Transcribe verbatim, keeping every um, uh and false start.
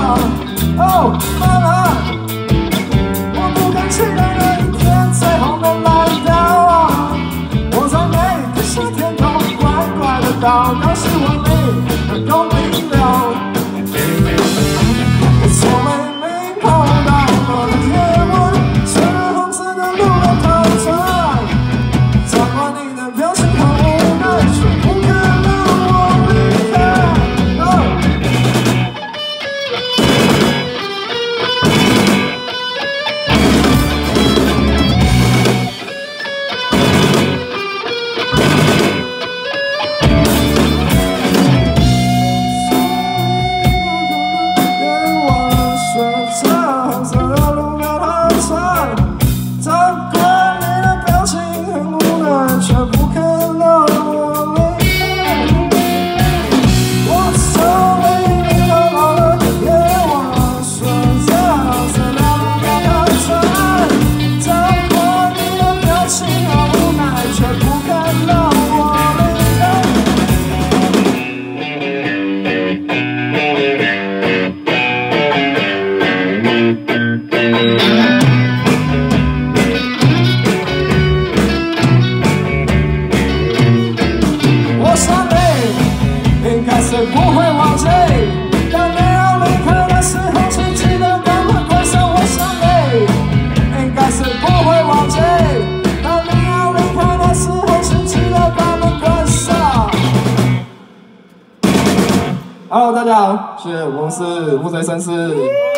哦，妈妈，我不敢期待那一天彩虹能来到。我在每个夏天都乖乖的祷告，希望你能够明了。我从没没碰到过的天文，是红色的路人头转，照过你的表情和无奈，却不肯让我离开。不会忘记，当你要离开的时候，请记得赶快关上我想你。应该是不会忘记，当你要离开的时候，请记得把门关上。Hello， 大家好，是我是乌贼绅士。